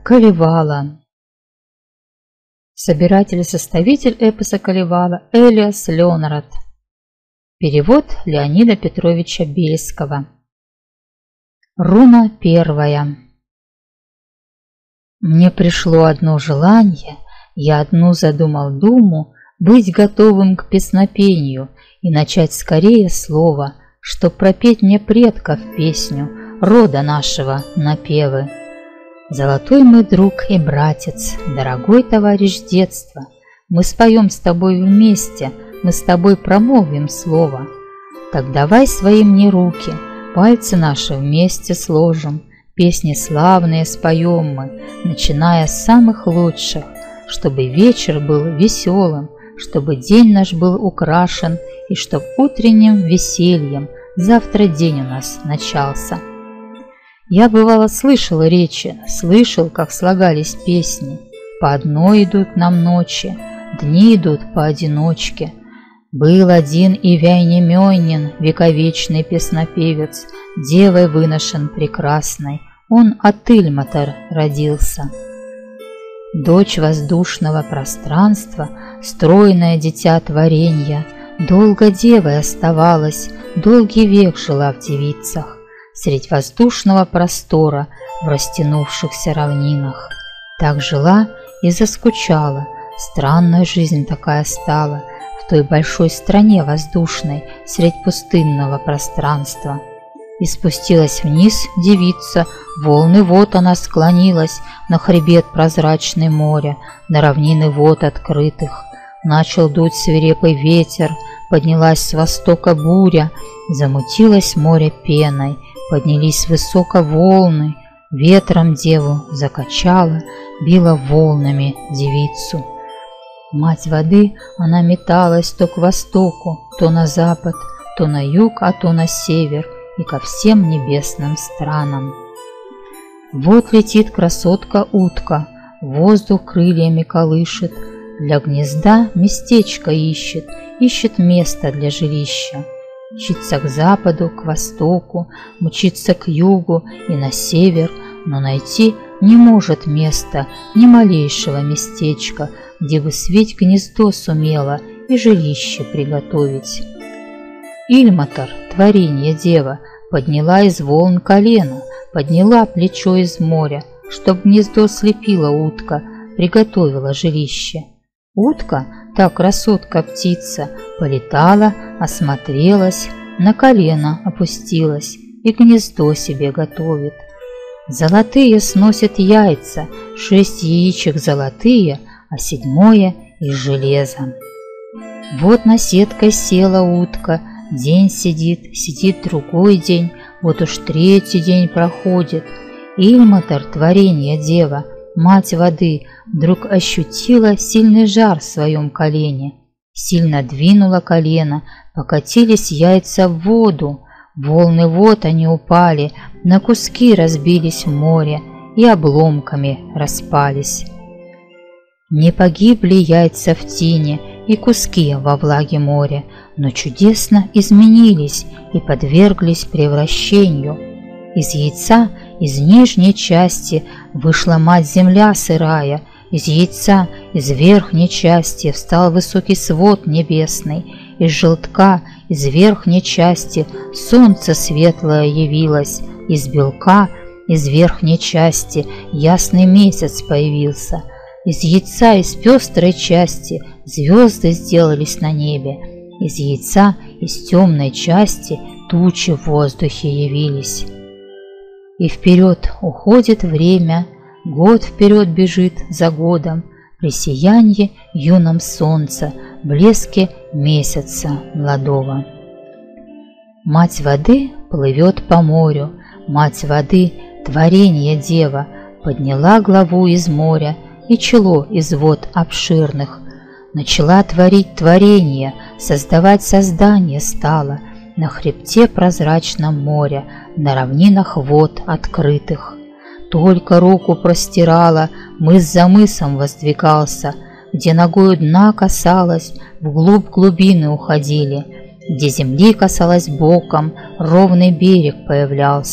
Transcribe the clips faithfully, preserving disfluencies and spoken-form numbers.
Калевала. Собиратель и составитель эпоса Калевала Элиас Леонрад. Перевод Леонида Петровича Бельского. Руна первая. Мне пришло одно желание, я одну задумал думу, быть готовым к песнопению и начать скорее слово, чтоб пропеть мне предков песню, рода нашего напевы. Золотой мой друг и братец, дорогой товарищ детства, мы споем с тобой вместе, мы с тобой промолвим слово. Так давай свои мне руки, пальцы наши вместе сложим, песни славные споем мы, начиная с самых лучших, чтобы вечер был веселым, чтобы день наш был украшен и чтоб утренним весельем завтра день у нас начался. Я, бывало, слышал речи, слышал, как слагались песни. По одной идут нам ночи, дни идут поодиночке. Был один Ивяй Немёнин, вековечный песнопевец, девой выношен прекрасной, он от Ильматор родился. Дочь воздушного пространства, стройное дитя творенья, долго девой оставалась, долгий век жила в девицах, средь воздушного простора в растянувшихся равнинах. Так жила и заскучала, странная жизнь такая стала в той большой стране воздушной средь пустынного пространства. И спустилась вниз девица, волны вод она склонилась, на хребет прозрачный моря, на равнины вод открытых. Начал дуть свирепый ветер, поднялась с востока буря, замутилось море пеной, поднялись высоко волны, ветром деву закачала, била волнами девицу. Мать воды, она металась то к востоку, то на запад, то на юг, а то на север и ко всем небесным странам. Вот летит красотка-утка, воздух крыльями колышет, для гнезда местечко ищет, ищет место для жилища. Мчится к западу, к востоку, мчится к югу и на север, но найти не может места, ни малейшего местечка, где бы свить гнездо сумела и жилище приготовить. Ильматор, творенье дева, подняла из волн колено, подняла плечо из моря, чтоб гнездо слепила утка, приготовила жилище. Утка, та красотка-птица, полетала, осмотрелась, на колено опустилась и гнездо себе готовит. Золотые сносят яйца, шесть яичек золотые, а седьмое из железа. Вот на сеткой села утка, день сидит, сидит другой день, вот уж третий день проходит. Ильматор, творенье дева, мать воды, вдруг ощутила сильный жар в своем колене. Сильно двинула колено, покатились яйца в воду. Волны вод они упали, на куски разбились в море и обломками распались. Не погибли яйца в тине и куски во влаге моря, но чудесно изменились и подверглись превращению. Из яйца, из нижней части вышла мать-земля сырая, из яйца, из верхней части встал высокий свод небесный, из желтка, из верхней части солнце светлое явилось, из белка, из верхней части ясный месяц появился, из яйца, из пестрой части звезды сделались на небе, из яйца, из темной части тучи в воздухе явились. И вперед уходит время, год вперед бежит за годом, при сиянье юном солнца, блеске месяца молодого. Мать воды плывет по морю, мать воды, творенье дева, подняла главу из моря и чело из вод обширных. Начала творить творение, создавать создание стала, на хребте прозрачном моря, на равнинах вод открытых. Только руку простирала, мыс за мысом воздвигался, где ногою дна касалась, вглубь глубины уходили, где земли касалась боком, ровный берег появлялся,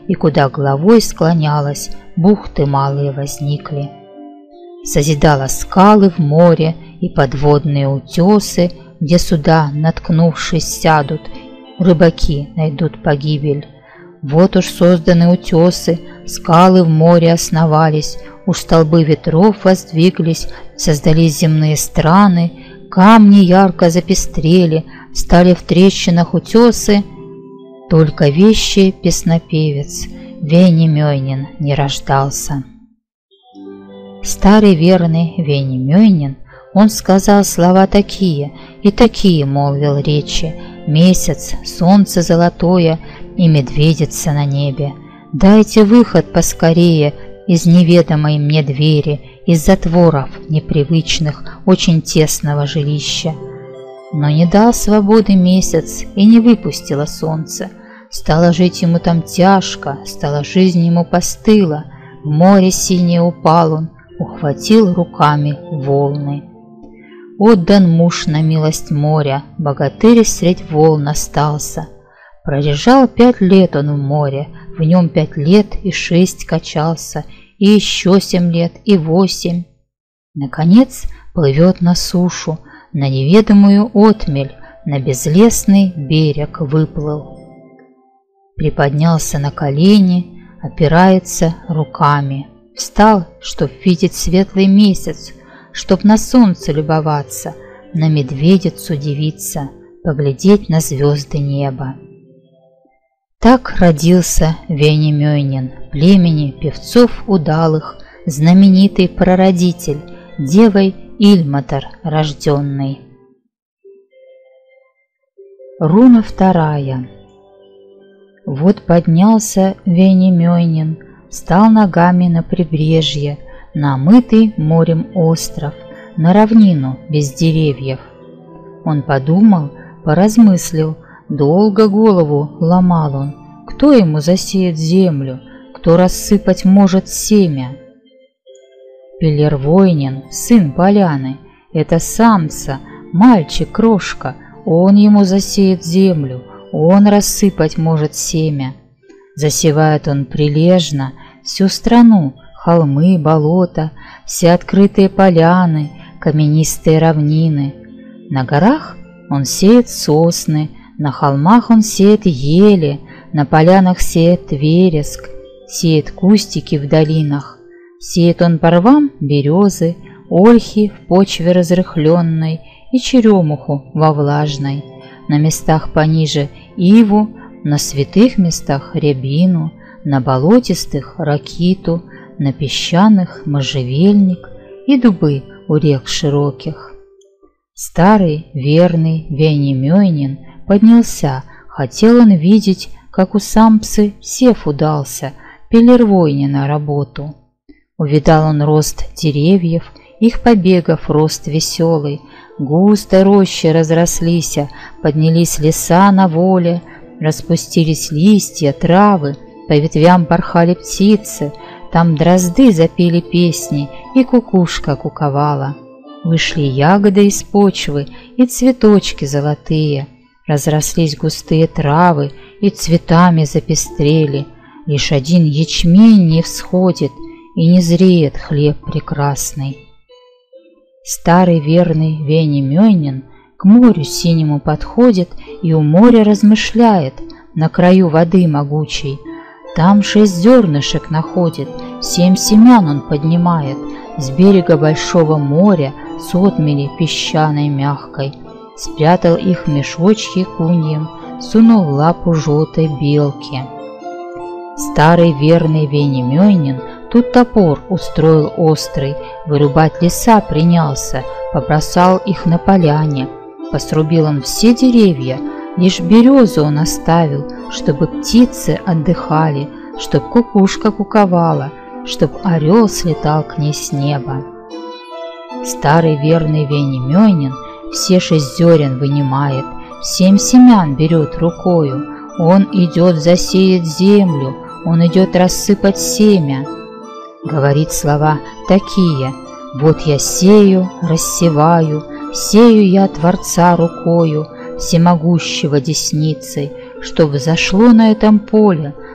и куда головой склонялась, бухты малые возникли. Созидала скалы в море и подводные утесы, где суда, наткнувшись, сядут, рыбаки найдут погибель. Вот уж созданы утесы, скалы в море основались, уж столбы ветров воздвиглись, создались земные страны, камни ярко запестрели, стали в трещинах утесы. Только вещий песнопевец Венемёйнин не рождался. Старый верный Венемёйнин, он сказал слова такие, и такие молвил речи: месяц, солнце золотое и медведица на небе. Дайте выход поскорее из неведомой мне двери, из затворов непривычных, очень тесного жилища. Но не дал свободы месяц и не выпустило солнце. Стало жить ему там тяжко, стала жизнь ему постыла. В море синее упал он, ухватил руками волны. Отдан муж на милость моря, богатырь средь волн остался. Пролежал пять лет он в море, в нем пять лет и шесть качался, и еще семь лет, и восемь. Наконец плывет на сушу, на неведомую отмель, на безлесный берег выплыл. Приподнялся на колени, опирается руками. Встал, чтоб видеть светлый месяц, чтоб на солнце любоваться, на медведицу дивиться, поглядеть на звезды неба. Так родился Венемёйнин, племени певцов удалых, знаменитый прародитель, девой Ильматор рожденный. Руна вторая. Вот поднялся Венемёйнин, стал ногами на прибрежье, на омытый морем остров, на равнину без деревьев. Он подумал, поразмыслил, долго голову ломал он, кто ему засеет землю, кто рассыпать может семя. Пелервойнин, сын поляны, это самца, мальчик-крошка, он ему засеет землю, он рассыпать может семя. Засевает он прилежно всю страну, холмы, болота, все открытые поляны, каменистые равнины. На горах он сеет сосны, на холмах он сеет ели, на полянах сеет вереск, сеет кустики в долинах. Сеет он по рвам березы, ольхи в почве разрыхленной и черемуху во влажной. На местах пониже иву, на святых местах рябину, на болотистых ракиту, на песчаных можжевельник и дубы у рек широких. Старый верный Венемёйнин поднялся, хотел он видеть, как у самцы сев удался, Пелервойнина работу. Увидал он рост деревьев, их побегов рост веселый, густо рощи разрослися, поднялись леса на воле, распустились листья, травы, по ветвям порхали птицы, там дрозды запели песни, и кукушка куковала. Вышли ягоды из почвы и цветочки золотые, разрослись густые травы и цветами запестрели. Лишь один ячмень не всходит, и не зреет хлеб прекрасный. Старый верный Венемёйнин к морю синему подходит и у моря размышляет на краю воды могучей. Там шесть зернышек находит, семь семян он поднимает с берега большого моря, с отмели песчаной мягкой. Спрятал их в мешочки куньем, сунул в лапу желтой белки. Старый верный Венемёйнин тут топор устроил острый, вырубать леса принялся, побросал их на поляне. Посрубил он все деревья, лишь березу он оставил, чтобы птицы отдыхали, чтоб кукушка куковала, чтоб орел слетал к ней с неба. Старый верный Венемёйнин все шесть зерен вынимает, семь семян берет рукою, он идет засеять землю, он идет рассыпать семя. Говорит слова такие: вот я сею, рассеваю, сею я Творца рукою, всемогущего десницей, чтоб взошло на этом поле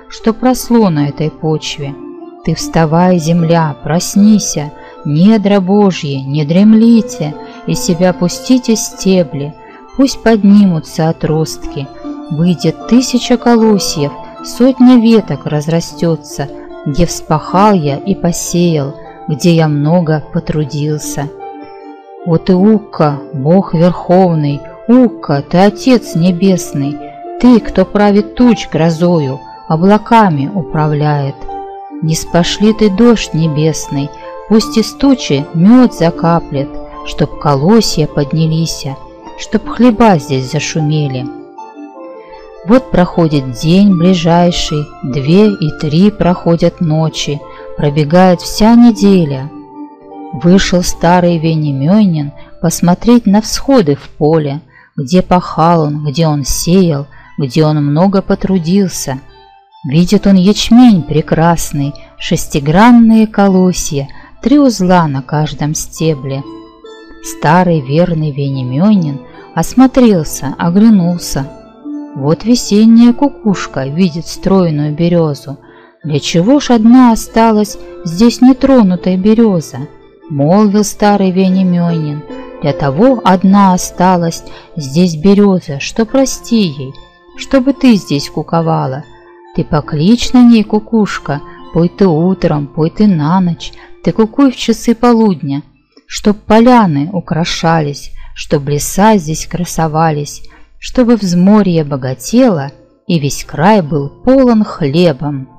что просло на этой почве. Ты вставай, земля, проснися, недра Божьи, не дремлите, и себя пустите стебли, пусть поднимутся отростки, выйдет тысяча колосьев, сотня веток разрастется, где вспахал я и посеял, где я много потрудился. Вот и Укка, Бог Верховный, Укка, ты Отец Небесный, ты, кто правит туч грозою, облаками управляет. Не спошли ты дождь небесный, пусть из тучи мед закаплет, чтоб колосья поднялись, чтоб хлеба здесь зашумели. Вот проходит день ближайший, две и три проходят ночи, пробегает вся неделя. Вышел старый Вениаминин посмотреть на всходы в поле, где пахал он, где он сеял, где он много потрудился. Видит он ячмень прекрасный, шестигранные колосья, три узла на каждом стебле. Старый верный Вениаминин осмотрелся, оглянулся. Вот весенняя кукушка видит стройную березу. Для чего ж одна осталась здесь нетронутая береза? Молвил старый Вениаминин, для того одна осталась здесь береза, что прости ей, чтобы ты здесь куковала. Ты покличь на ней, кукушка, пой ты утром, пой ты на ночь, ты кукуй в часы полудня, чтоб поляны украшались, чтоб леса здесь красовались, чтобы взморье богатело и весь край был полон хлебом.